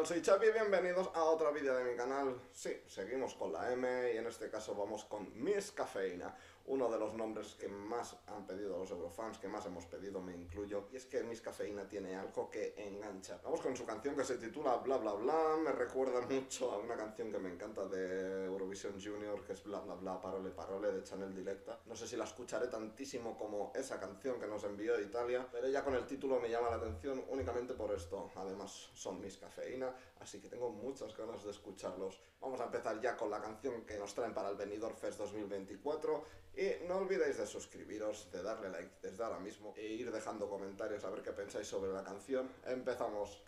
tal? Soy Xavi y bienvenidos a otro vídeo de mi canal. Sí, seguimos con la M y en este caso vamos con Miss Cafeína, uno de los nombres que más han pedido los eurofans, que más hemos pedido, me incluyo. Y es que Miss Cafeína tiene algo que engancha. Vamos con su canción que se titula Bla Bla Bla, me recuerda mucho a una canción que me encanta de Eurovision Junior, que es Bla Bla Bla, Parole Parole, de Chanel Directa. No sé si la escucharé tantísimo como esa canción que nos envió de Italia, pero ya con el título me llama la atención únicamente por esto. Además, son Miss Cafeína, así que tengo muchas ganas de escucharlos. Vamos a empezar ya con la canción que nos traen para el Benidorm Fest 2024 y no olvidéis de suscribiros, de darle like desde ahora mismo e ir dejando comentarios a ver qué pensáis sobre la canción. Empezamos.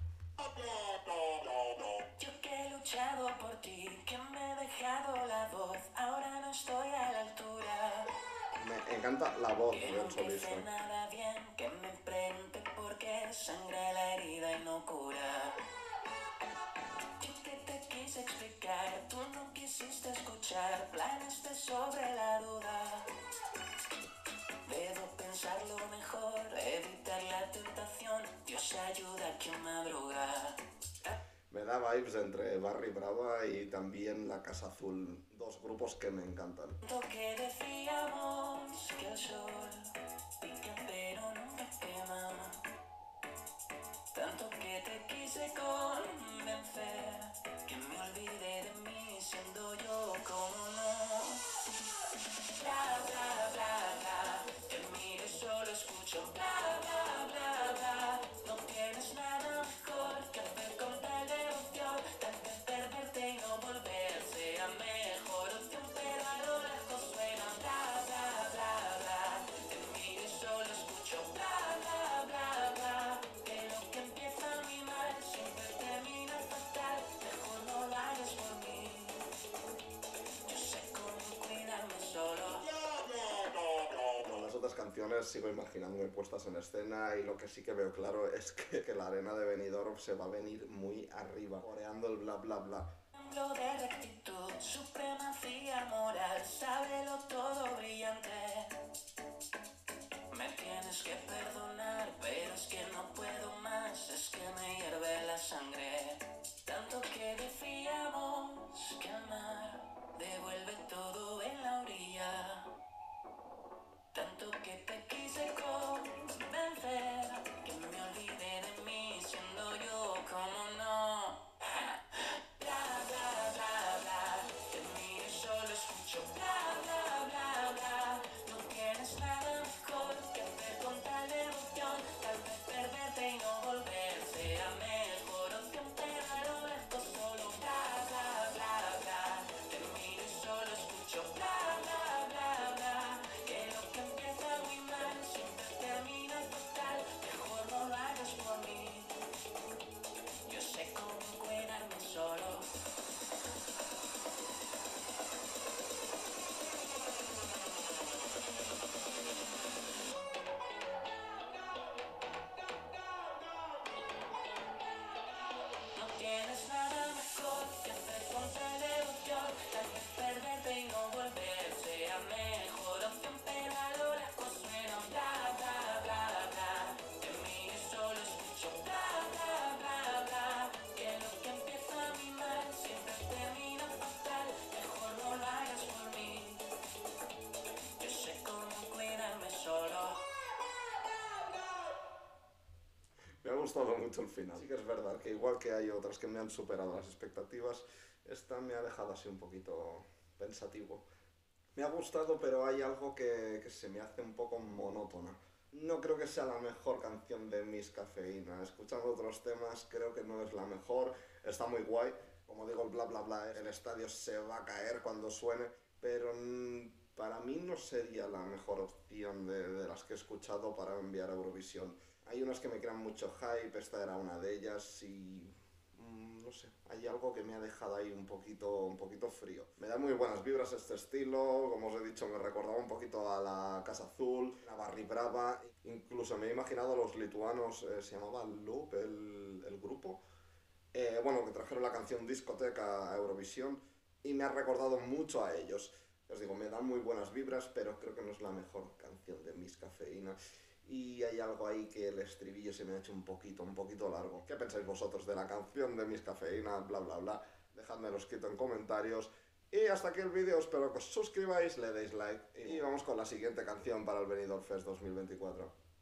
Yo que he luchado por ti, que me he dejado la voz, ahora no estoy a la altura. Me encanta la voz Que del no solista. empiece nada bien, que me pregunte por qué sangra la herida y no cura. Yo que te quise explicar, tú no quisiste escuchar, planeaste sobre la duda. Debo pensarlo mejor, evitar la tentación, Dios ayuda a quien madruga. Me da vibes entre Barry Brava y también La Casa Azul, dos grupos que me encantan. Tanto que decíamos que el sol pica pero nunca quema. Tanto que te quise convencer, que me olvidé de mí siendo yo como no. Bla bla bla bla, te miro y solo escucho bla bla bla bla. No tienes nada mejor que hacer con tal devoción, tal vez perderte y no volver sea mejor opción, pero a lo lejos suena bla bla bla bla. Te miro y solo escucho bla bla bla bla. Que lo que empieza muy mal siempre termina fatal, mejor no lo hagas por mí. Yo sé cómo cuidarme solo. Con las otras canciones sigo imaginándome puestas en escena y lo que sí que veo claro es que la arena de Benidorm se va a venir muy arriba, coreando el bla bla bla. Ejemplo de rectitud, supremacía moral, sábelo todo brillante. Me tienes que perdonar, pero es que no puedo más, es que me hierve la sangre. Tanto que decíamos que el mar devuelve todo en la orilla. Tanto que te quise convencer, que me olvidé de mí siendo yo como no. Bla bla bla bla, te miro y solo escucho bla bla bla bla. No tienes nada mejor que hacer con tal devoción, tal vez perderte y no volver sea mejor opción, pero a lo lejos solo bla bla bla bla. Te miro y solo escucho bla bla bla bla. Que lo que empieza muy mal siempre termina fatal, mejor no lo hagas por mí. Yo sé cómo cuidarme solo. No tienes nada mejor que hacer con tal devoción, tal vez perderte y no volver sea mejor opción, pero a lo lejos suena bla bla bla bla. Te miro y solo escucho bla bla bla bla. Que lo que empieza muy mal siempre termina fatal, mejor no lo hagas por mí. Yo sé cómo cuidarme solo. Me ha gustado mucho el final. Sí que es verdad que igual que hay otras que me han superado las expectativas, esta me ha dejado así un poquito pensativo. Me ha gustado, pero hay algo que se me hace un poco monótona. No creo que sea la mejor canción de Miss Cafeína. Escuchando otros temas, creo que no es la mejor. Está muy guay. Como digo, el bla bla bla, el estadio se va a caer cuando suene. Pero para mí no sería la mejor opción de las que he escuchado para enviar a Eurovisión. Hay unas que me crean mucho hype, esta era una de ellas y no sé, hay algo que me ha dejado ahí un poquito frío. Me da muy buenas vibras este estilo, como os he dicho, me recordaba un poquito a la Casa Azul, a Barry Brava, incluso me he imaginado a los lituanos, se llamaba Loop el grupo, bueno, que trajeron la canción Discoteca a Eurovisión y me ha recordado mucho a ellos. Os digo, me dan muy buenas vibras, pero creo que no es la mejor canción de Miss Cafeína. y hay algo ahí que el estribillo se me ha hecho un poquito largo. ¿Qué pensáis vosotros de la canción de Miss Cafeína? Bla, bla, bla. Dejadmelo escrito en comentarios. Y hasta aquí el vídeo, espero que os suscribáis, le deis like y vamos con la siguiente canción para el Benidorm Fest 2024.